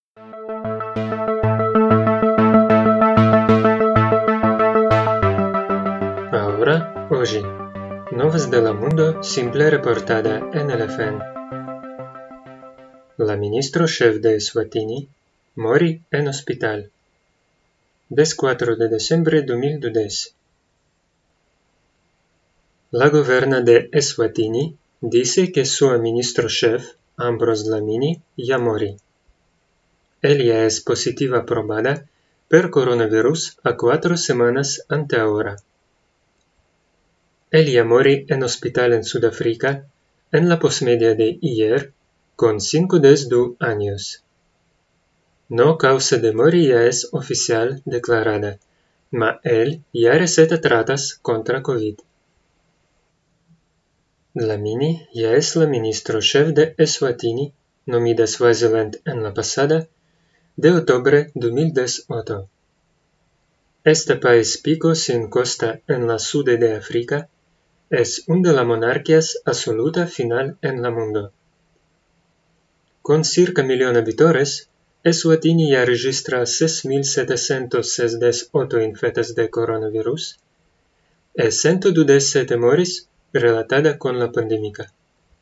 Ahora, oggi. Novas del mundo simple reportada en LFN. La ministro-chef de Eswatini mori en hospital. Des 4 de diciembre 2010. La governa de Eswatini dice que su ministro-chef, Ambrose Dlamini, ya mori. Ella es positiva probada per coronavirus a 4 semanas ante ahora. Ella mori en hospital en Sudáfrica en la posmedia de ayer con 52 años. No causa de mori ya es oficial declarada, ma él ya receta tratas contra COVID. Dlamini ya es la ministro-chef de Eswatini, nomida Swaziland en la pasada, de octubre 2018. Este país pico sin costa en la sur de África es una de las monarquías absoluta final en el mundo. Con circa 1.000.000 habitantes, Eswatini ya registra 6.768 infectados de coronavirus y 117 muertes relatadas con la pandemia.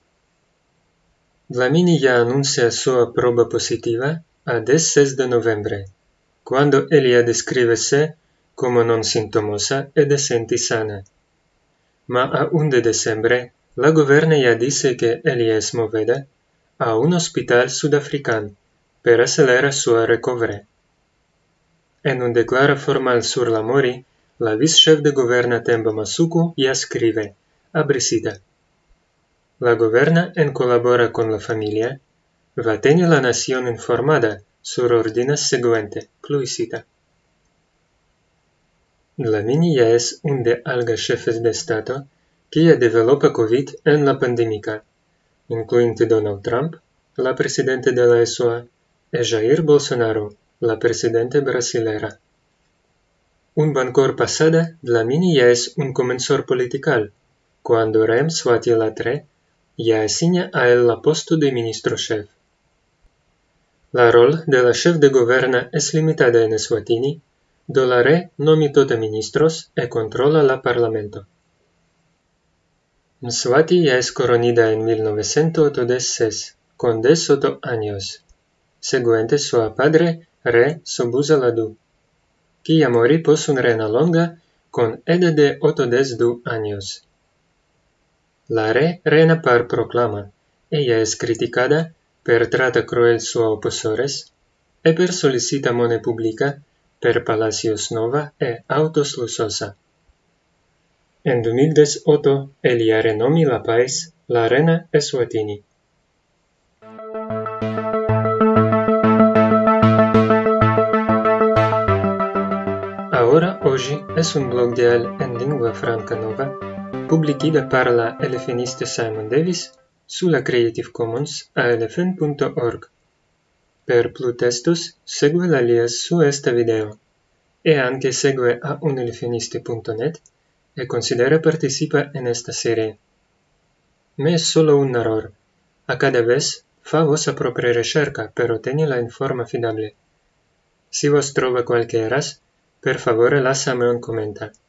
Dlamini ya anuncia su prueba positiva a 16 de noviembre, cuando ella describe-se como non sintomosa y decente y sana. Ma a 1 de diciembre, la governa ya dice que ella es movida a un hospital sudafricano per acelerar su recovery. En un declara formal sur la mori, la vice-chef de governa Themba Masuku ya escribe, abre cita. La governa, en colabora con la familia, va a tener la nación informada sur ordenas seguente, cloi cita. Dlamini ya es un de algas jefes de Estado que ya developa COVID en la pandemia, incluyendo Donald Trump, la presidente de la SOA, y Jair Bolsonaro, la presidente brasilera. Un bancor pasada, Dlamini ya es un comensor political, cuando Rem Swati Latre ya asigna a él la posto de ministro-chef. La rol de la chef de governa es limitada en Eswatini, do la re nomina de ministros y controla la parlamento. Mswati ya es coronada en 1986, con 18 años. Seguente su padre, re Sobhuza Ladu, que ya mori pos una reina longa con edad de 82 años. La reina par proclama, ella es criticada per trata cruel sus opositores y per solicita moneda pública per palacios nova e autos lujosa. En 2018, ella renomi la país la reina Eswatini. Ahora oggi es un blog diario en lingua franca nova, publicada para la LFNista Simon Davis sulla Creative Commons a lfn.org. Per più textos, segue l'alias su este video, e anche segue a unlfnista.net e considera participa en esta serie. Me es solo un error. A cada vez fa vosa propria ricerca, pero tiene la informa fiable. Si vos trova qualche eras, per favore lasciami un commento.